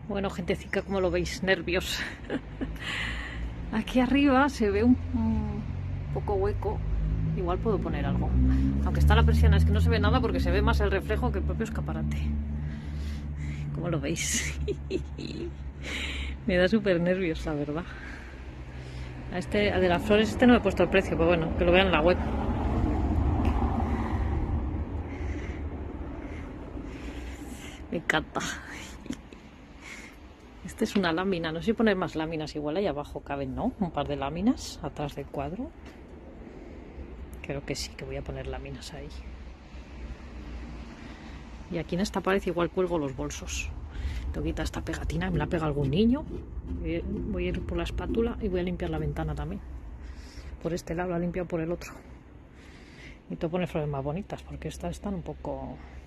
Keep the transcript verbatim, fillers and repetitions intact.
Bueno, gentecica, ¿cómo lo veis? Nervios. Aquí arriba se ve un, un poco hueco. Igual puedo poner algo. Aunque está la persiana, es que no se ve nada porque se ve más el reflejo que el propio escaparate. ¿Cómo lo veis? Me da súper nervios, la verdad. A este, a de las flores, este no me he puesto el precio, pero bueno, que lo vean en la web. Me encanta. Este es una lámina, no sé si poner más láminas, igual ahí abajo caben, ¿no? Un par de láminas atrás del cuadro. Creo que sí, que voy a poner láminas ahí. Y aquí en esta pared igual cuelgo los bolsos. Tengo que quitar esta pegatina, me la pega algún niño. Voy a ir por la espátula y voy a limpiar la ventana también. Por este lado la he limpiado por el otro. Y te poner flores más bonitas porque estas están un poco...